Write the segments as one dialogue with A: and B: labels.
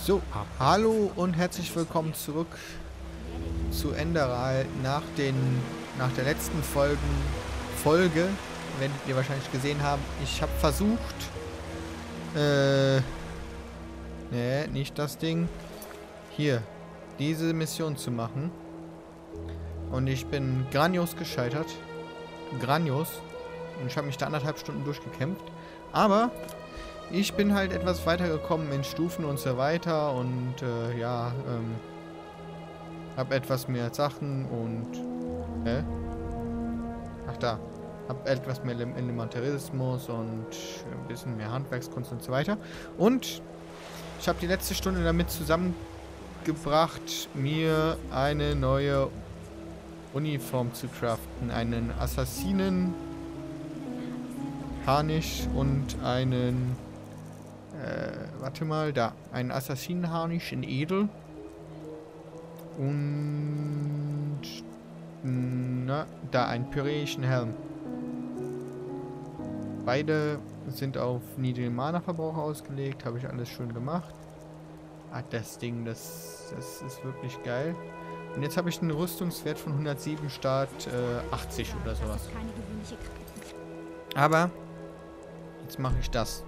A: So, hallo und herzlich willkommen zurück zu Enderal nach der letzten Folge, werdet ihr wahrscheinlich gesehen haben. Ich habe versucht, ne, nicht das Ding, hier, diese Mission zu machen. Und ich bin grandios gescheitert. Grandios. Und ich habe mich da 1,5 Stunden durchgekämpft. Aber ich bin halt etwas weitergekommen in Stufen und so weiter und habe etwas mehr Sachen und habe etwas mehr Elementarismus und ein bisschen mehr Handwerkskunst und so weiter. Und ich habe die letzte Stunde damit zusammengebracht, mir eine neue Uniform zu craften, einen Assassinen Harnisch und einen einen Assassinenharnisch in Edel und einen pyräischen Helm. Beide sind auf niedrigen Mana-Verbrauch ausgelegt, habe ich alles schön gemacht. Das Ding, das ist wirklich geil. Und jetzt habe ich einen Rüstungswert von 107 statt 80 oder sowas. Aber jetzt mache ich das.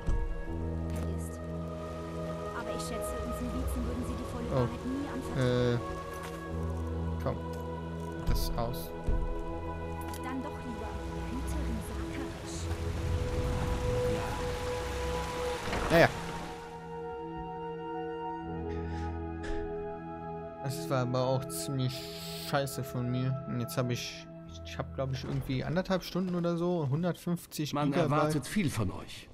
B: Aber ich schätze, in Silizen würden sie die volle Wahrheit nie anvertrauen.
A: Komm. Das aus.
B: Dann doch lieber Hüterin Sakarisch.
A: Naja. Das war aber auch ziemlich scheiße von mir. Und jetzt habe ich glaube ich irgendwie 1,5 Stunden oder so, 150
C: Man
A: Gigabyte
C: erwartet viel von euch.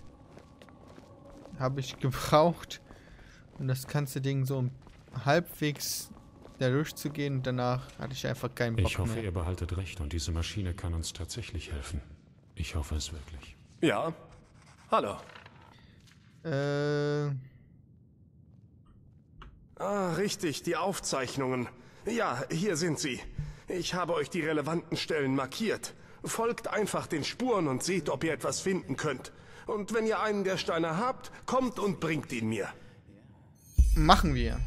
A: habe ich gebraucht, um das ganze Ding so halbwegs da durchzugehen. Danach hatte ich einfach keinen Bock mehr.
D: Ich hoffe, ihr behaltet recht und diese Maschine kann uns tatsächlich helfen. Ich hoffe es wirklich.
E: Ja. Hallo. Richtig, die Aufzeichnungen. Ja, hier sind sie. Ich habe euch die relevanten Stellen markiert. Folgt einfach den Spuren und seht, ob ihr etwas finden könnt. Und wenn ihr einen der Steine habt, kommt und bringt ihn mir.
A: Machen wir.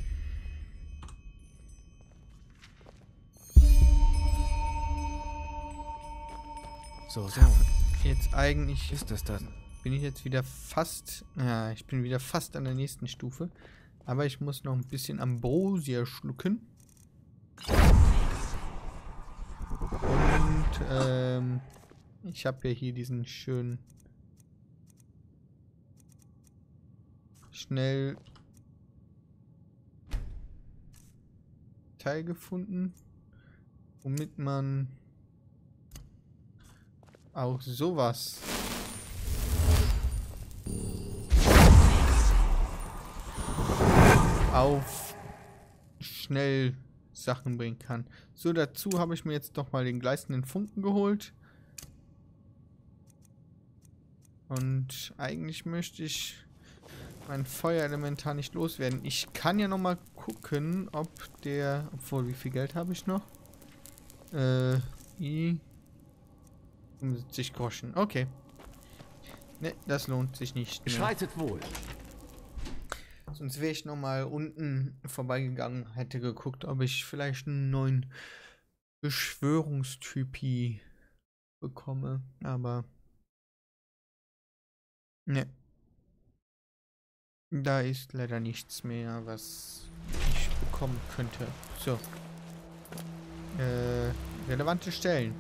C: So.
A: Jetzt eigentlich
C: Ist das dann?
A: bin ich jetzt wieder fast... Ja, ich bin wieder fast an der nächsten Stufe. Aber ich muss noch ein bisschen Ambrosia schlucken. Und, ich habe ja hier diesen schönen... schnell... Teil gefunden. Womit man... auch sowas... auf schnell Sachen bringen kann. So, dazu habe ich mir jetzt doch mal den gleißenden Funken geholt. Und eigentlich möchte ich mein Feuerelementar nicht loswerden. Ich kann ja noch mal gucken, ob der... Obwohl, wie viel Geld habe ich noch? 75 Groschen. Okay. Ne, das lohnt sich nicht mehr.
C: Schreitet wohl.
A: Sonst wäre ich noch mal unten vorbeigegangen, hätte geguckt, ob ich vielleicht einen neuen Beschwörungstypi bekomme. Aber ne. Da ist leider nichts mehr, was ich bekommen könnte. So. Relevante Stellen.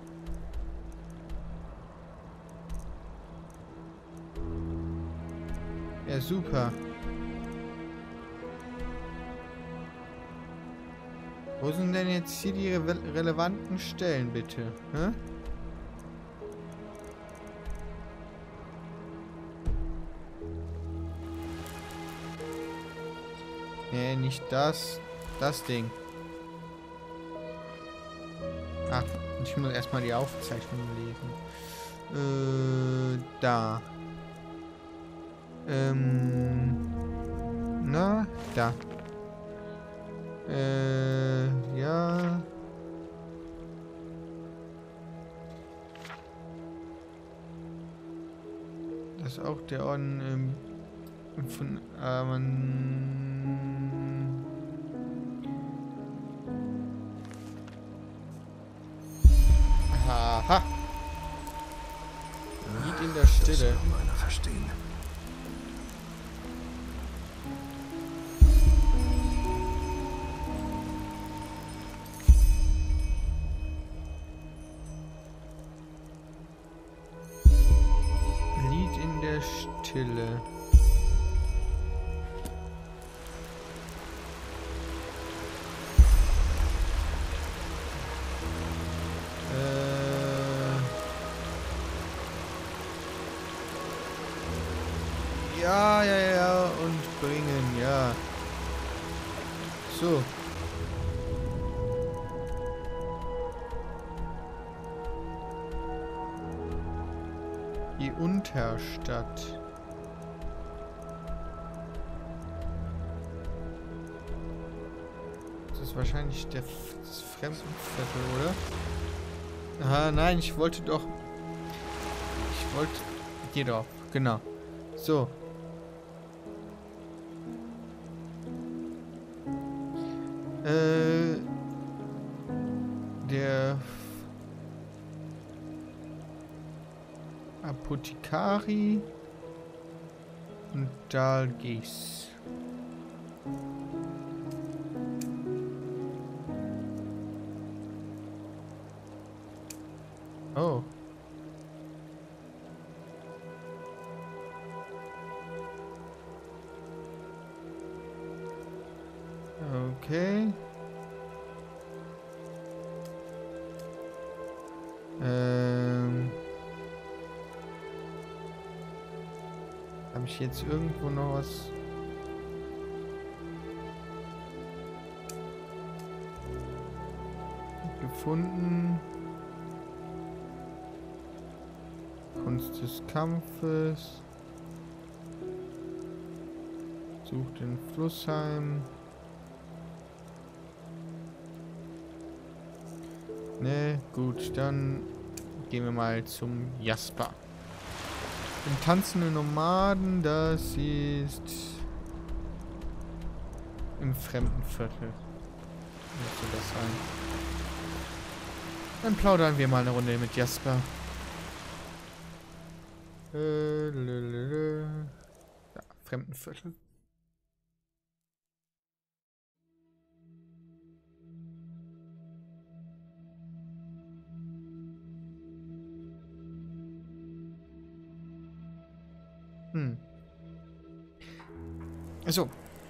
A: Ja, super. Wo sind denn jetzt hier die relevanten Stellen, bitte? Hä? Nee, nicht das. Das Ding. Ach, ich muss erstmal die Aufzeichnung lesen. Da. Na, da. Ja. Das ist auch der Orden von Aha. Lied in der Stille.
E: Das wird einer verstehen.
A: Lied in der Stille. Ja, und bringen, ja. So. Die Unterstadt. Das ist wahrscheinlich das Fremdenviertel, oder? Ah, nein, ich wollte doch... Ich wollte... Hier drauf, genau. So. Der Apothekari und Dalgis. Oh. Okay. Habe ich jetzt irgendwo noch was? Gefunden? Kunst des Kampfes. Sucht den Flussheim. Ne, gut, dann gehen wir mal zum Jasper. Den tanzenden Nomaden, das ist im Fremdenviertel. Müsste das sein. Dann plaudern wir mal eine Runde mit Jasper. Ja, Fremdenviertel. Also.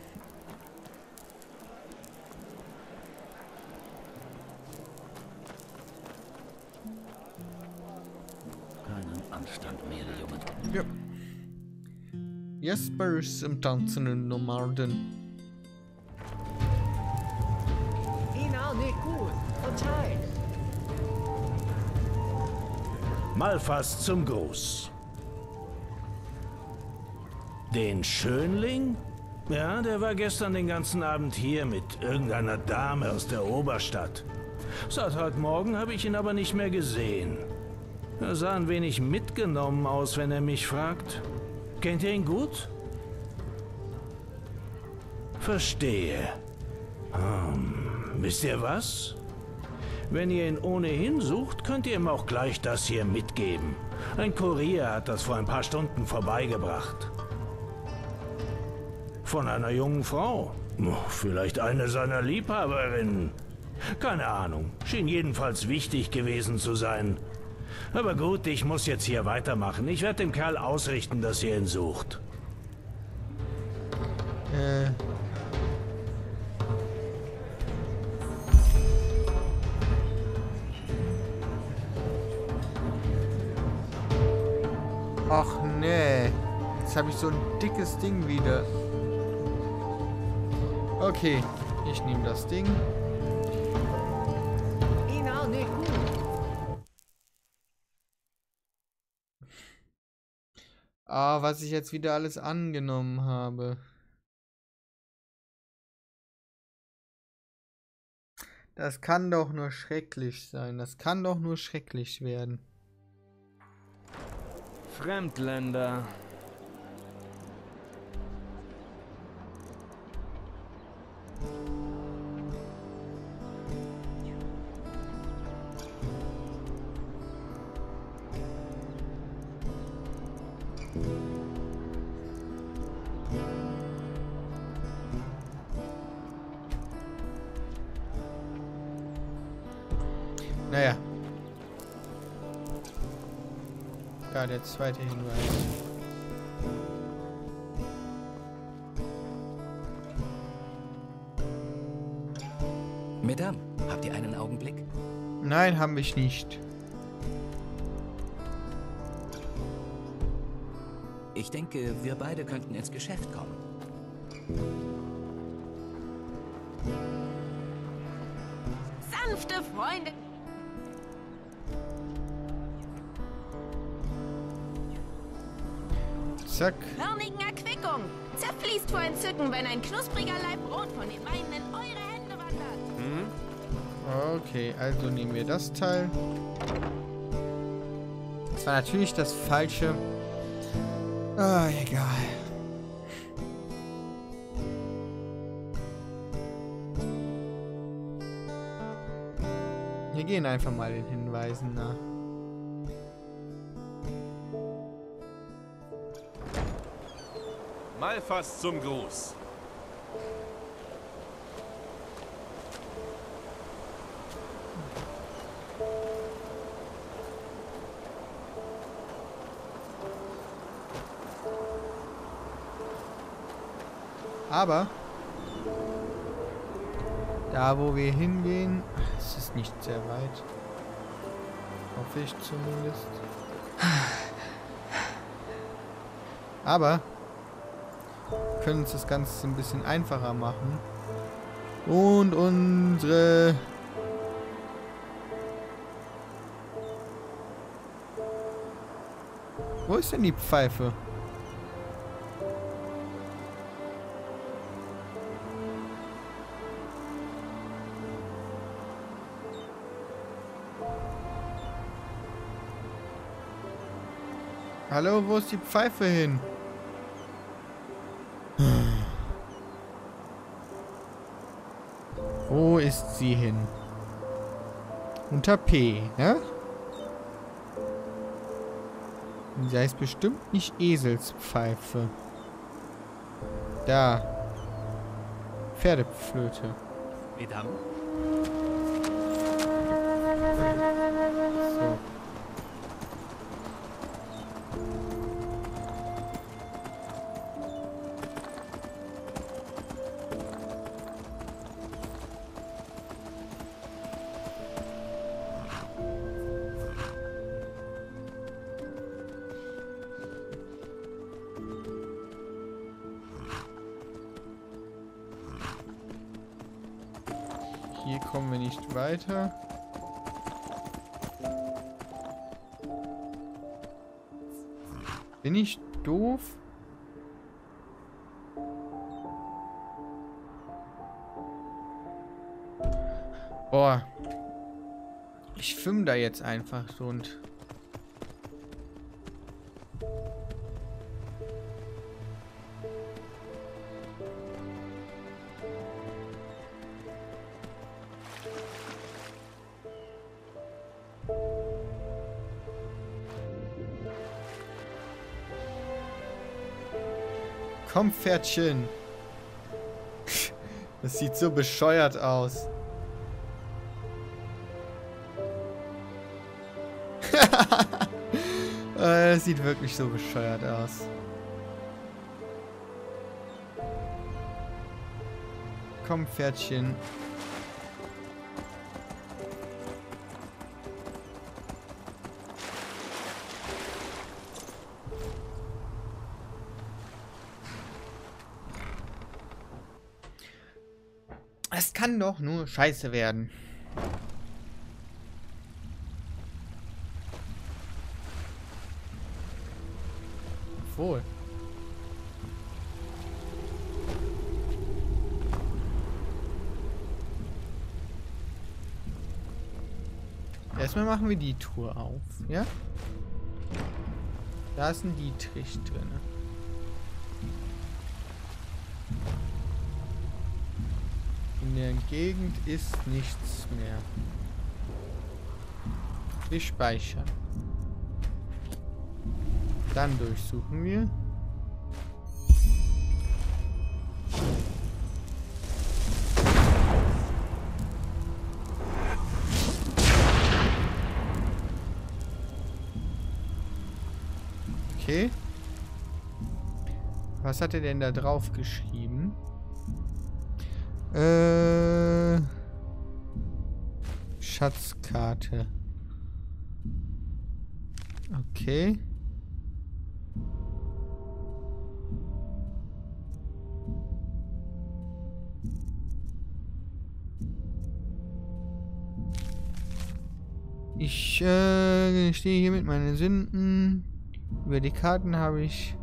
C: Keinen Anstand mehr, Junge.
A: Ja. Jasper ist im tanzenden Nomaden.
F: Malfas zum Gruß. Den Schönling? Ja, der war gestern den ganzen Abend hier mit irgendeiner Dame aus der Oberstadt. Seit heute Morgen habe ich ihn aber nicht mehr gesehen. Er sah ein wenig mitgenommen aus, wenn er mich fragt. Kennt ihr ihn gut? Verstehe. Wisst ihr was? Wenn ihr ihn ohnehin sucht, könnt ihr ihm auch gleich das hier mitgeben. Ein Kurier hat das vor ein paar Stunden vorbeigebracht. Von einer jungen Frau. Vielleicht eine seiner Liebhaberinnen. Keine Ahnung. Schien jedenfalls wichtig gewesen zu sein. Aber gut, ich muss jetzt hier weitermachen. Ich werde dem Kerl ausrichten, dass ihr ihn sucht.
A: Ach nee. Jetzt habe ich so ein dickes Ding wieder. Okay, ich nehme das Ding. Ah, was ich jetzt wieder alles angenommen habe. Das kann doch nur schrecklich sein. Das kann doch nur schrecklich werden.
G: Fremdländer.
A: Naja. Ja, der zweite Hinweis.
C: Madame, habt ihr einen Augenblick?
A: Nein, haben wir nicht.
C: Ich denke, wir beide könnten ins Geschäft kommen.
G: Sanfte Freunde.
A: Zack.
G: Körnigen Erquickung. Zerfließt vor Entzücken, wenn ein knuspriger Laib Brot von den Meinen in eure Hände wandert.
A: Okay, also nehmen wir das Teil. Das war natürlich das falsche. Ah, egal. Wir gehen einfach mal den Hinweisen nach.
H: Malfas zum Gruß.
A: Aber da, wo wir hingehen, es ist nicht sehr weit. Hoffe ich zumindest. Aber wir können uns das Ganze ein bisschen einfacher machen. Und unsere... Wo ist denn die Pfeife? Hallo, wo ist die Pfeife hin? Wo ist sie hin? Unter P, ne? Sie heißt bestimmt nicht Eselspfeife. Da. Pferdeflöte.
C: Madame?
A: So. Hier kommen wir nicht weiter. Bin ich doof? Boah. Ich schwimme da jetzt einfach so und... Komm, Pferdchen. Das sieht so bescheuert aus. Das sieht wirklich so bescheuert aus. Komm, Pferdchen. Es kann doch nur scheiße werden. Obwohl. Erstmal machen wir die Tour auf, ja? Da ist ein Dietrich drin. In der Gegend ist nichts mehr. Wir speichern. Dann durchsuchen wir. Okay. Was hat er denn da drauf geschrieben? Schatzkarte. Okay. Ich stehe hier mit meinen Sünden. Über die Karten habe ich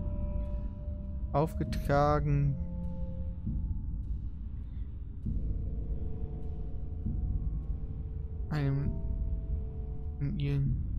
A: aufgetragen. Einem in ihren